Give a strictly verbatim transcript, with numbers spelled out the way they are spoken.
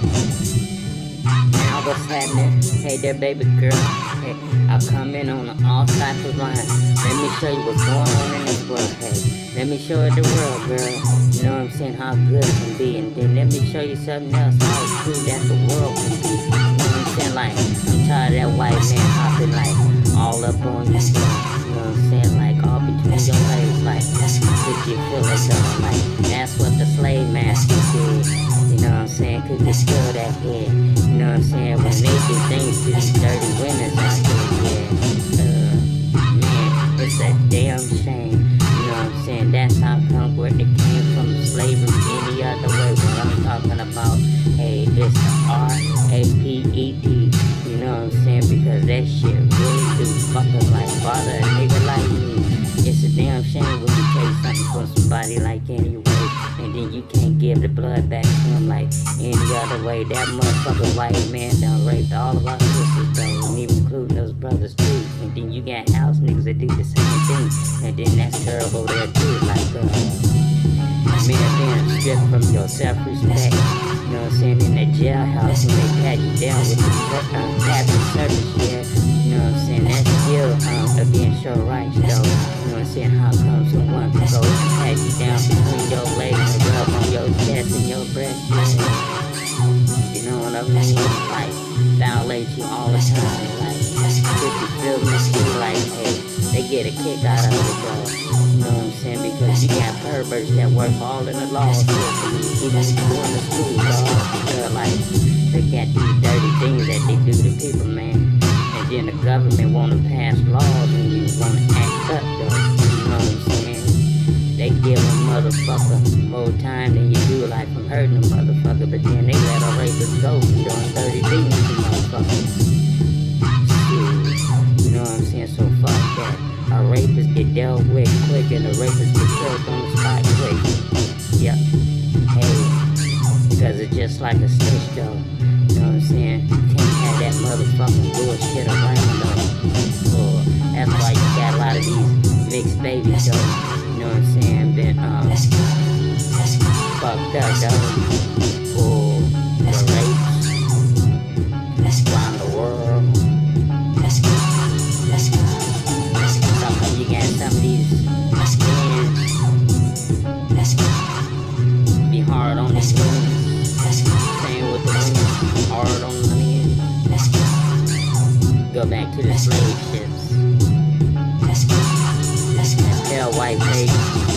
Now what's happening? Hey there, baby girl. Hey, I come in on all types of lines. Let me show you what's going on in this world. Hey, let me show you the world, girl. You know what I'm saying? How good it can be. And then let me show you something else. How true that the world can be. You know what I'm saying? Like, I'm tired of that white man hopping like all up on you. You know what I'm saying? Like all between your legs. Like, could you feel it though? Like, that's what the slave master did. You know what I'm saying? Could you feel that head? You know what I'm saying? When they do things to these dirty women out here, yeah. Uh, man, it's a damn shame. You know what I'm saying? That's how come where it came from slavery any other way. What I'm talking about, hey, it's R A P E D. You know what I'm saying? Because that shit really do fucking like bother a nigga like me. It's a damn shame when you take something from somebody like anyway, and then you can't give the blood back to him like any other way. That motherfucking white man done raped all of our sisters though, and even including those brothers too. And then you got house niggas that do the same thing, and then that's terrible there too. Like uh, man being stripped from your self-respect. You know what I'm saying? In that jailhouse when they pat you down with the um, cabin service, yeah. You know what I'm saying? That's still um, against your rights though. You know what I'm saying? How come someone can go and pat you down between your legs and rub on your chest and your breast? Yeah. You know what I mean? Like, violate you all the time. Like, if you feel me, like, hey, they get a kick out of it though. You know what I'm saying? Because you got perverts that work all in the law system, even if you're in the school, dog. They're like, they got these dirty things that they do to people, man. And then the government want to pass laws and you want to act up, though. You know what I'm saying? They give a motherfucker more time than you do, like from hurting a motherfucker, but then they let a rapist go for doing dirty things to motherfuckers. Shit. You know what I'm saying? So fuck that. A rapist get dealt with quick and a rapist get killed on the spot quick. Yep. Hey, because it's just like a snitch though. You know what I'm saying? You can't have that motherfucking bullshit around though. Or that's why you got a lot of these mixed babies though. You know what I'm saying? Been um fucked up though. Or the rapes around the world. You got some of these men be hard on these women. Same with the women, hard on the men. Go back to the slave ships. Tell white ladies